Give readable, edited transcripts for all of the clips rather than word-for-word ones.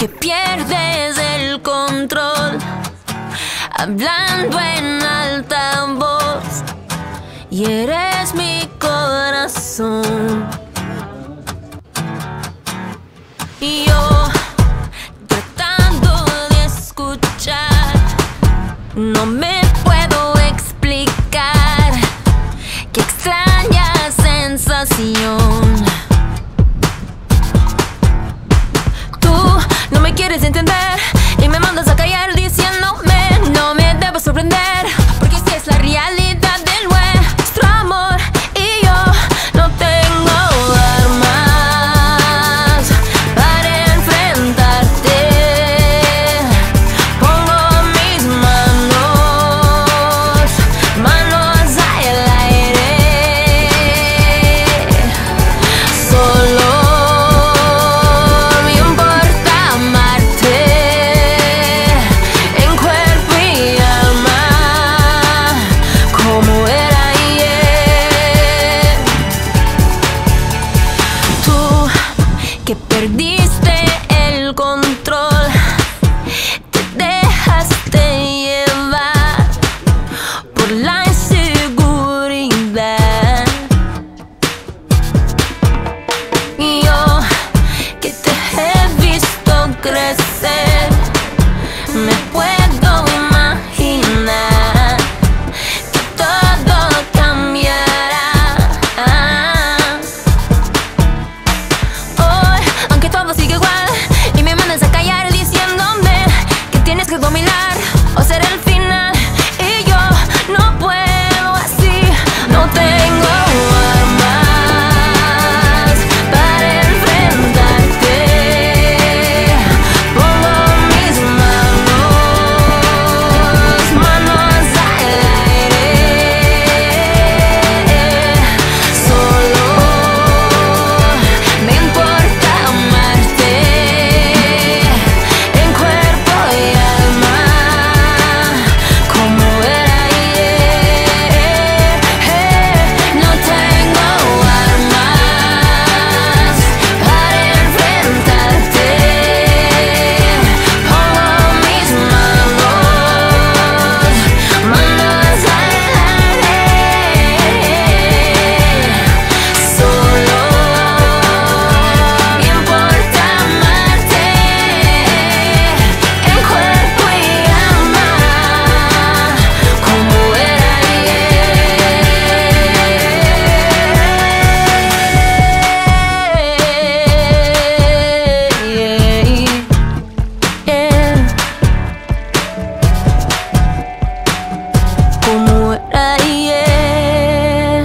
que pierdes el control, hablando en alta voz, y eres mi corazón. Y yo, tratando de escuchar, no me puedo explicar qué extraña sensación. Tú no me quieres entender y me mandas a callar diciéndome no me debo sorprender, porque si es la realidad de nuestro amor y yo no tengo armas para enfrentarte. Pongo mis manos al aire. Solo me importa amarte en cuerpo y alma, como era ayer. Tú que perdiste el control, te dejaste llevar por la inseguridad. Y yo que te he visto crecer, me puedo imaginar que todo cambiará. Hoy, aunque todo sigue igual y me mandas a callar diciéndome que tienes que dominar o ser el final, y yo no puedo así, no tengo armas para enfrentarte. Pongo mis manos al aire. Solo me importa amarte en cuerpo y alma, como era ayer. No tengo armas para enfrentarte. Pongo mis manos al aire. Solo me importa amarte en cuerpo y alma, como era ayer. Como era ayer.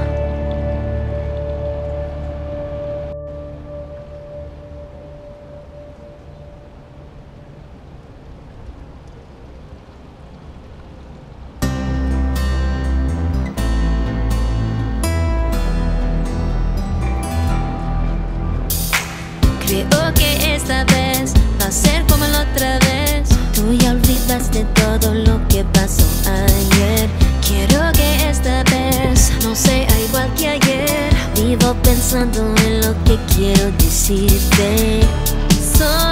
Creo que esta vez va a ser como la otra vez. Tú ya olvidaste todo lo que pasó ayer. Quiero que esta vez no sea igual que ayer. Vivo pensando en lo que quiero decirte. Soy